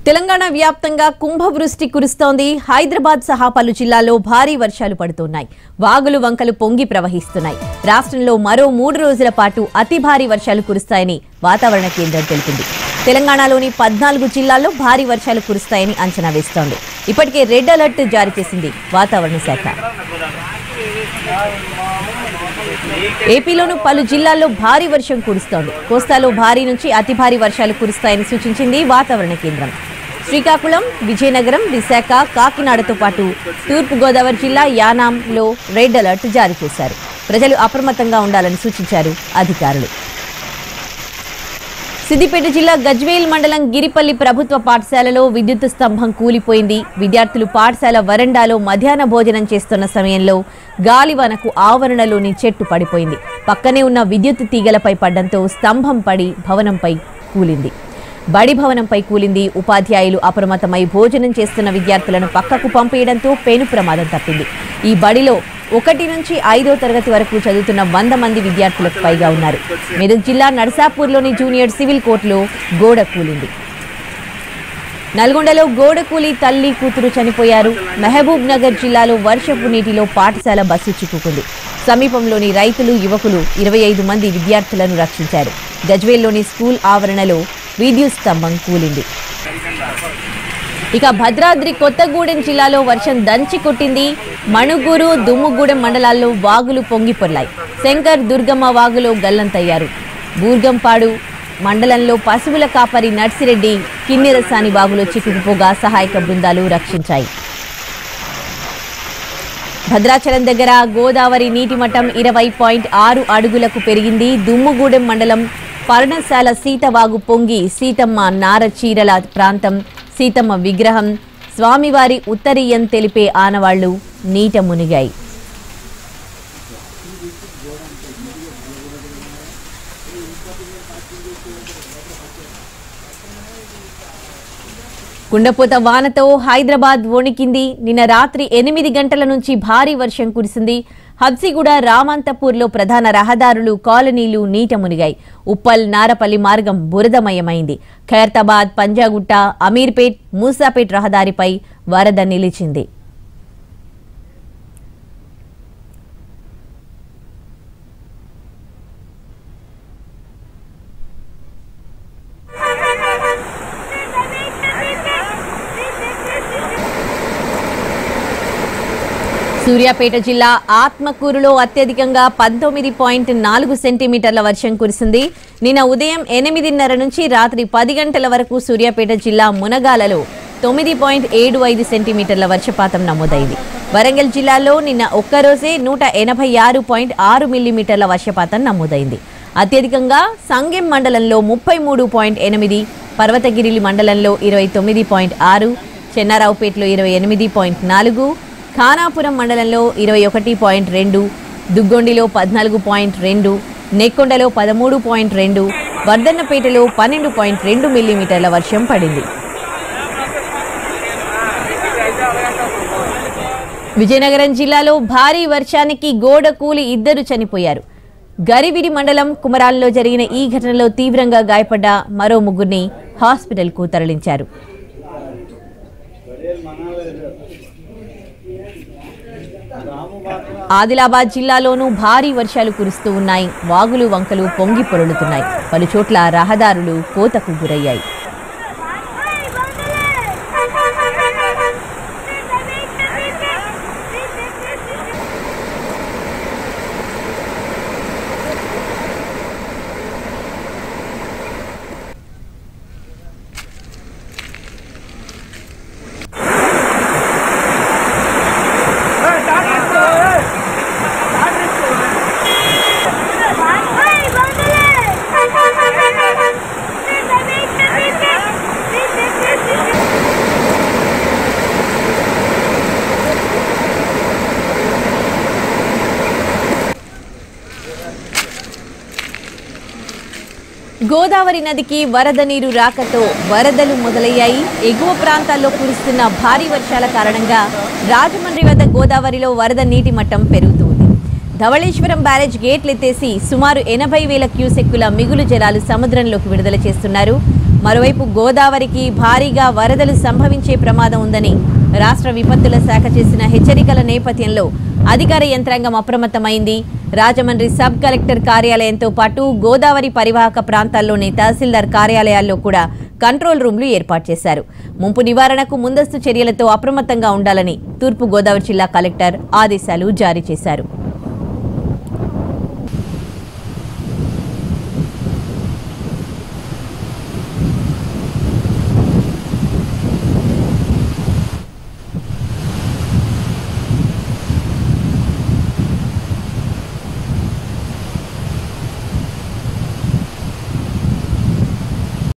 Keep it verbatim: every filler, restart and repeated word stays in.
తెలంగాణ వ్యాప్తంగా కుంభవృష్టి కురుస్తోంది. హైదరాబాద్ సహా పలు జిల్లాల్లో భారీ వర్షాలు పడుతున్నాయి. వాగులు వంకలు పొంగి ప్రవహిస్తున్నాయి. రాష్ట్రంలో మరో మూడు రోజుల పాటు అతి భారీ వర్షాలు కురుస్తాయని వాతావరణ కేంద్రం తెలిపింది. తెలంగాణలోని పద్నాలుగు జిల్లాల్లో భారీ వర్షాలు కురుస్తాయని అంచనా వేస్తోంది. ఇప్పటికే రెడ్ అలర్ట్ జారీ చేసింది వాతావరణ శాఖ. ఏపీలోనూ పలు జిల్లాల్లో భారీ వర్షం కురుస్తోంది. కోస్తాలో భారీ నుంచి అతి భారీ వర్షాలు కురుస్తాయని సూచించింది వాతావరణ కేంద్రం. శ్రీకాకుళం, విజయనగరం, విశాఖ, కాకినాడతో పాటు తూర్పు గోదావరి జిల్లా యానాంలో రెడ్ అలర్ట్ జారీ చేశారు. ప్రజలు అప్రమత్తంగా ఉండాలని సూచించారు అధికారులు. సిద్దిపేట జిల్లా గజ్వేల్ మండలం గిరిపల్లి ప్రభుత్వ పాఠశాలలో విద్యుత్ స్తంభం కూలిపోయింది. విద్యార్థులు పాఠశాల వరండాలో మధ్యాహ్న భోజనం చేస్తున్న సమయంలో గాలివానకు ఆవరణలోని చెట్టు పడిపోయింది. పక్కనే ఉన్న విద్యుత్ తీగలపై పడ్డంతో స్తంభం పడి భవనంపై కూలింది. బడి భవనంపై కూలింది. ఉపాధ్యాయులు అప్రమత్తమై భోజనం చేస్తున్న విద్యార్థులను పక్కకు పంపేయడంతో పెను ప్రమాదం తప్పింది. ఈ బడిలో ఒకటి నుంచి ఐదో తరగతి వరకు చదువుతున్న వంద మంది విద్యార్థులకు పైగా ఉన్నారు. మెదక్ జిల్లా నర్సాపూర్లోని జూనియర్ సివిల్ కోర్టులో గోడ కూలింది. నల్గొండలో గోడ కూలి తల్లి కూతురు చనిపోయారు. మహబూబ్ నగర్ జిల్లాలో వర్షపు నీటిలో పాఠశాల బస్సు చిక్కుకుంది. సమీపంలోని రైతులు, యువకులు ఇరవై ఐదు మంది విద్యార్థులను రక్షించారు. గజ్వేల్లోని స్కూల్ ఆవరణలో విద్యుత్ స్తంభం కూలింది. ఇక భద్రాద్రి కొత్తగూడెం జిల్లాలో వర్షం దంచి కొట్టింది. మణుగూరు, దుమ్ముగూడెం మండలాల్లో వాగులు పొంగి పొర్లాయి. శంకర్, దుర్గమ్మ వాగులో గల్లంతయ్యారు. బూర్గంపాడు మండలంలో పశువుల కాపరి నర్సిరెడ్డి కిన్నెరసాని వాగులో చిక్కుకుపోగా సహాయక బృందాలు రక్షించాయి. భద్రాచలం దగ్గర గోదావరి నీటి మట్టం ఇరవై పాయింట్ ఆరు అడుగులకు పెరిగింది. దుమ్ముగూడెం మండలం పర్ణశాల సీతవాగు పొంగి సీతమ్మ నార చీరల ప్రాంతం, సీతమ్మ విగ్రహం, స్వామివారి ఉత్తరీయం తెలిపే ఆనవాళ్లు నీట మునిగాయి. కుండపోత వానతో హైదరాబాద్ వణికింది. నిన్న రాత్రి ఎనిమిది గంటల నుంచి భారీ వర్షం కురిసింది. హబ్సిగూడ, రామంతపూర్లో ప్రధాన రహదారులు, కాలనీలు నీట మునిగాయి. ఉప్పల్, నారపల్లి మార్గం బురదమయమైంది. ఖైరతాబాద్, పంజాగుట్ట, అమీర్పేట్, మూసాపేట్ రహదారిపై వరద నిలిచింది. సూర్యాపేట జిల్లా ఆత్మకూరులో అత్యధికంగా పంతొమ్మిది పాయింట్ నాలుగు సెంటీమీటర్ల వర్షం కురిసింది. నిన్న ఉదయం ఎనిమిదిన్నర నుంచి రాత్రి పది గంటల వరకు సూర్యాపేట జిల్లా మునగాలలో తొమ్మిది పాయింట్ ఏడు ఐదు సెంటీమీటర్ల వర్షపాతం నమోదైంది. వరంగల్ జిల్లాలో నిన్న ఒక్కరోజే నూట ఎనభై ఆరు పాయింట్ ఆరు మిల్లీమీటర్ల వర్షపాతం నమోదైంది. అత్యధికంగా సంగెం మండలంలో ముప్పై మూడు పాయింట్ ఎనిమిది, పర్వతగిరి మండలంలో ఇరవై తొమ్మిది పాయింట్ ఆరు, చెన్నారావుపేటలో ఇరవై ఎనిమిది పాయింట్ నాలుగు, ఖానాపురం మండలంలో ఇరవై ఒకటి పాయింట్ రెండు, దుగ్గొండిలో పద్నాలుగు పాయింట్ రెండు, నెక్కొండలో పదమూడు పాయింట్ రెండు, వర్ధన్నపేటలో పన్నెండు పాయింట్ రెండు మిల్లీమీటర్ల వర్షం పడింది. విజయనగరం జిల్లాలో భారీ వర్షానికి గోడ కూలి ఇద్దరు చనిపోయారు. గరివిడి మండలం కుమరాల్లో జరిగిన ఈ ఘటనలో తీవ్రంగా గాయపడ్డ మరో ముగ్గురిని హాస్పిటల్కు తరలించారు. ఆదిలాబాద్ జిల్లాలోనూ భారీ వర్షాలు కురుస్తూ ఉన్నాయి. వాగులు వంకలు పొంగి పొరలుతున్నాయి. పలు చోట్ల రహదారులు కోతకు గురయ్యాయి. గోదావరి నదికి వరద నీరు రాకతో వరదలు మొదలయ్యాయి. ఎగువ ప్రాంతాల్లో కురుస్తున్న భారీ వర్షాల కారణంగా రాజమండ్రి వద్ద గోదావరిలో వరద నీటి మట్టం పెరుగుతుంది. ధవళేశ్వరం బ్యారేజ్ గేట్లు ఎత్తేసి సుమారు ఎనభై వేల క్యూసెక్కుల మిగులు జలాలు సముద్రంలోకి విడుదల చేస్తున్నారు. మరోవైపు గోదావరికి భారీగా వరదలు సంభవించే ప్రమాదం ఉందని రాష్ట్ర విపత్తుల శాఖ చేసిన హెచ్చరికల నేపథ్యంలో అధికార యంత్రాంగం అప్రమత్తమైంది. రాజమండ్రి సబ్ కలెక్టర్ కార్యాలయంతో పాటు గోదావరి పరివాహక ప్రాంతాల్లోని తహసీల్దార్ కార్యాలయాల్లో కూడా కంట్రోల్ రూమ్లు ఏర్పాటు చేశారు. ముంపు నివారణకు ముందస్తు చర్యలతో అప్రమత్తంగా ఉండాలని తూర్పు గోదావరి జిల్లా కలెక్టర్ ఆదేశాలు జారీ చేశారు.